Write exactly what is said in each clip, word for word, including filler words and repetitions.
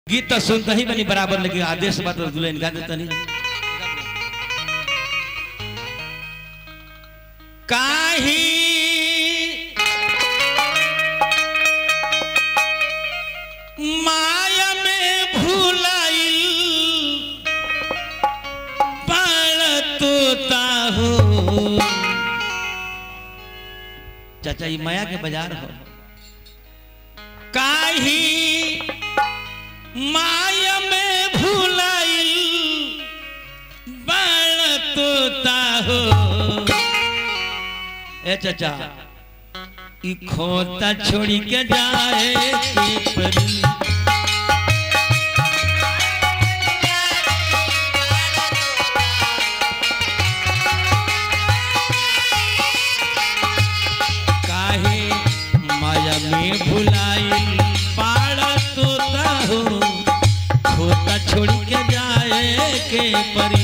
गीत तो सुनते ही बनी बराबर, लेकिन आदेश बात दुल्हन गा देता नहीं। काही माया में भूलाइल पड़ता हो। चाचा ये माया के बाजार हो। काही माया में भूलाइल पड़ता हो। ए चाचा ई खोता छोड़ी के जाए के परी। काहे माया में भुलाइल पड़ता हो। खोता छोड़ी के जाए के परी।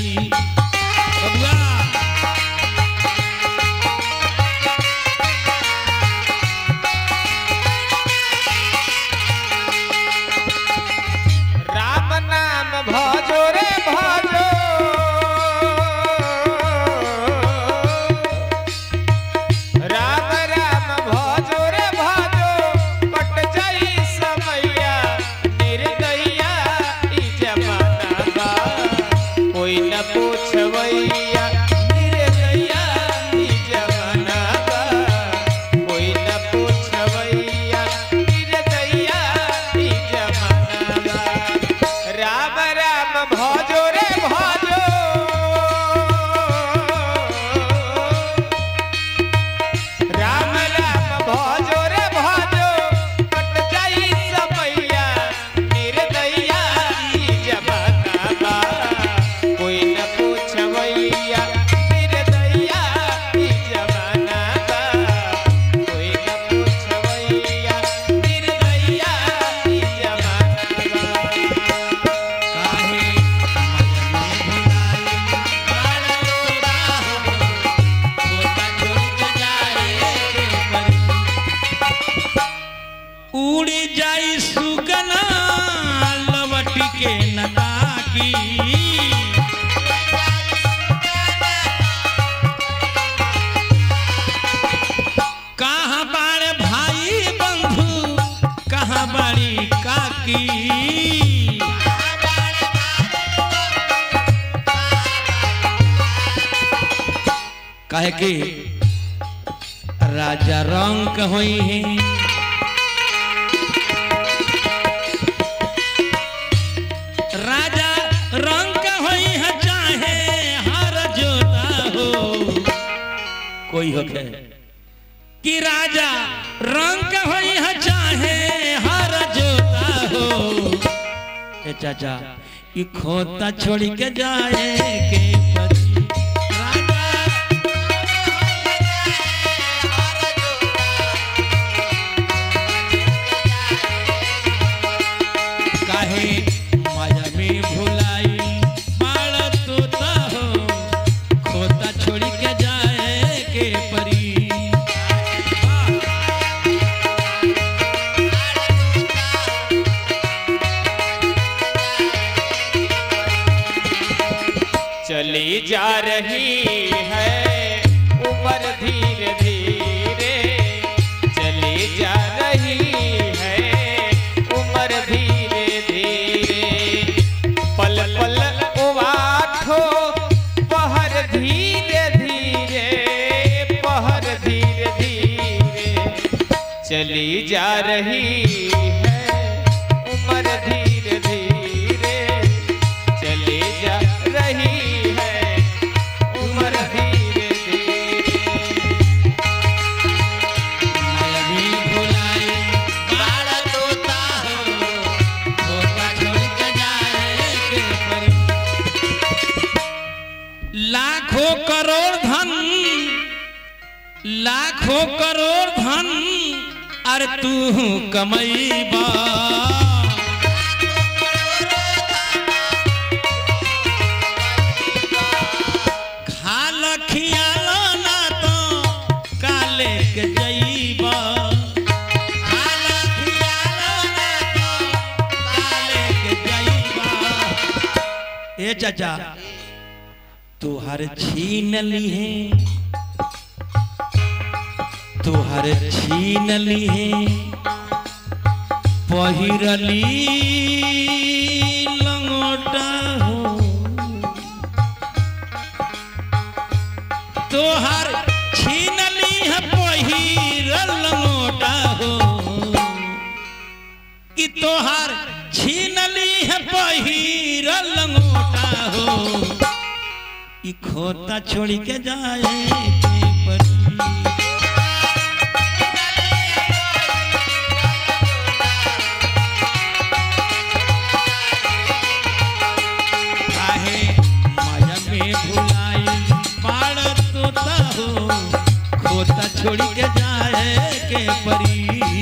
काहे कि राजा रंग होई है। राजा रंग होई है चाहे हर जोता हो। कोई होके कि राजा रंग होई है चाहे हर जोता हो। ए चाचा ई खोता छोड़ी के जाए के परी। माया में भुलाई पड़ता हो। खोता छोड़ी के जाए के परी। चली जा रही है उम्र धीरे धीरे। चली जा रही है उम्र धीरे धीरे। पल पल उवाठो पहर धीरे धीरे। पहर धीरे धीरे चली जा रही है उम्र धीरे धीरे। चली जा रही है उम्र धीरे धीरे। माया में भुलाई पड़ता हो। खोता छोड़ के जाए के परी। लाखों करोड़ धन लाखों करोड़ धन अरे तू कमैबा। खाल खियालो ना तो काले के जईबा। खाल खियालो ना तो काले के ए चाचा तुहर छीन ली है, तुहर छीन ली है पहिरली लंगोटा हो, तुहर छीन ली है पहिरल लंगोटा हो, कि तुहर छीन ली है पहिरल लंगोटा हो, ई खोता छोड़ी के जाए के परी। काहे माया में भुलाई पाड़ तोता हो, खोता छोड़ी के जाए के परी।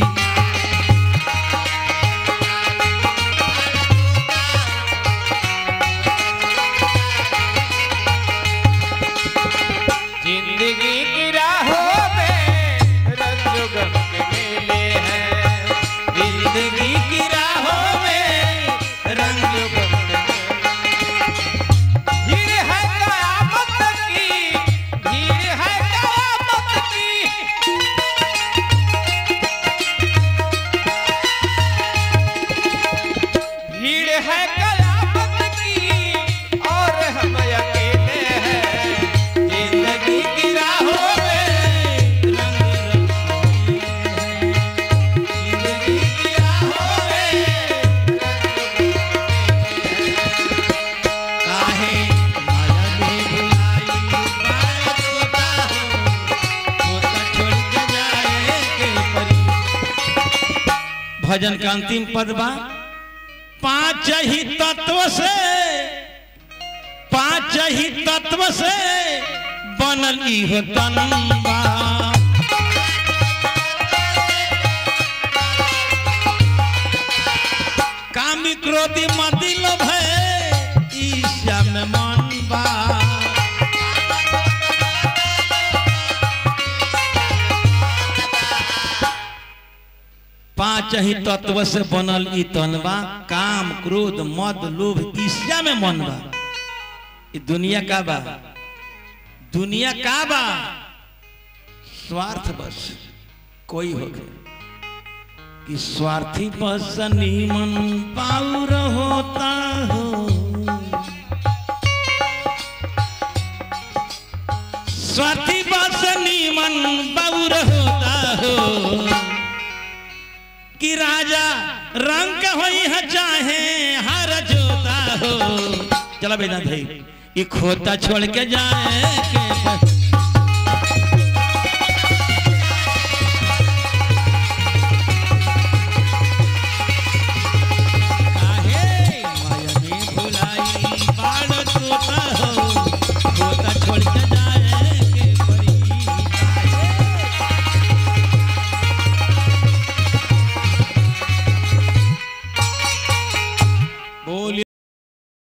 जिंदगी की राहों में रंग गम के मेले हैं, जिंदगी की राहों में रंग गम के भीड़ है कयामत की, भीड़ है कयामत की, भीड़ है कयामत की और हम अकेले हैं। जिंदगी की राहों में रंग रंग जिंदगी की राहों में काहे माया में भुलाई पाए तोता हो, तोता छोड़ के जाए के परी। भजन का अंतिम पद बा, पांच ही तत्व से, पांच ही तत्व से बनल इह तन बा, कामी क्रोधी मदी लोभ है ईर्ष्या में मन बा, पांच ही तत्व से बनल ई तन बा, काम क्रोध मद लोभ ईर्ष्या में मन बा। ई दुनिया का बा, दुनिया का बा स्वार्थ बस कोई हो गए कि स्वार्थी बस नीमन पाउर होता हो, स्वार्थी बस नीमन पाउर होता हो, कि राजा रंग होई है चाहे हर जोता हो। चला बेटा भाई ये खोता छोड़ के जाए के